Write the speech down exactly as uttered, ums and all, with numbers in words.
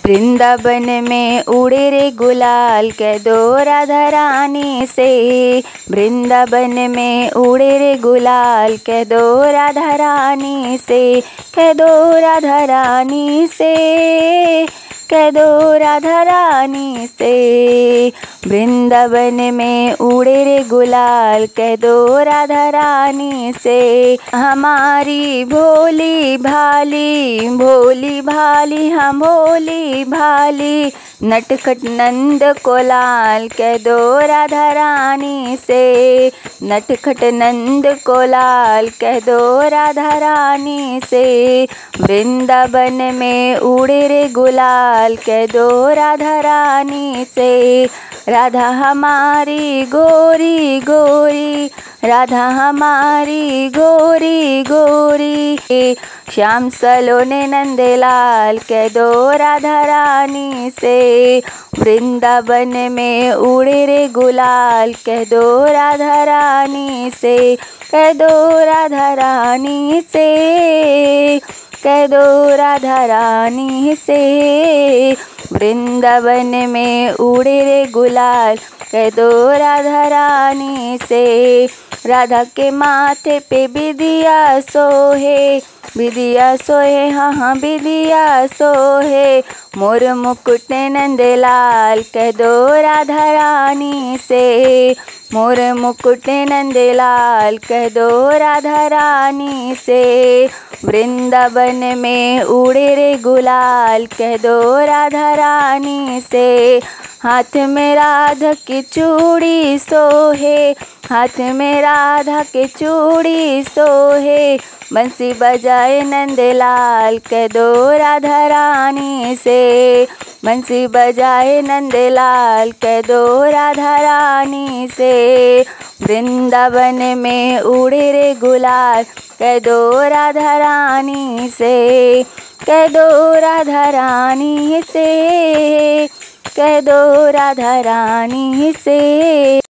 वृंदावन में उड़े रे गुलाल कह दो राधा रानी से। वृंदावन में उड़े रे गुलाल कह दो राधा रानी से। कह दो राधा रानी से, कह दो राधा रानी से। वृंदावन में उड़े रे गुलाल कह दो राधा रानी से। हमारी भोली भाली भोली भाली हम भोली भाली नटखट नंद को लाल कह दो राधा रानी से। नटखट नंद को लाल कह दो राधा रानी से। वृंदावन में उड़े रे गुलाल कह दो राधा रानी से। राधा हमारी गोरी गोरी, राधा हमारी गोरी गोरी, श्याम सलोने नंदलाल कह दो राधा रानी से। वृंदावन में उड़े रे गुलाल कह दो राधा रानी से। कह दो राधा रानी से, कह दो राधा रानी से। वृंदावन में उड़े रे गुलाल कह दो राधा रानी से। राधा के माथे पे बिदिया सोहे, बिदिया सोहे हाँ हाँ बिदिया सोहे। मोर मुकुट नंदलाल कह दो राधा रानी से। मोर मुकुट नंदलाल कह दो राधा रानी से। वृंदावन में उड़े रे गुलाल कह दो राधा रानी से। हाथ में राधा की चूड़ी सोहे, हाथ में राधा के चूड़ी सोहे। बंसी बजाए नंदलाल कह दो राधा रानी से। बंसी बजाए नंदलाल कह दो राधा रानी से। वृंदावन में उड़े रे गुलाल कह दो राधा रानी से। कह दो राधा रानी से, कह दो राधा रानी से।